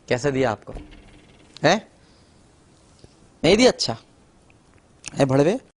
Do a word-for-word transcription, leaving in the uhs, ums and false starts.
कैसे दिया आपको है? नहीं दिया? अच्छा है भड़वे।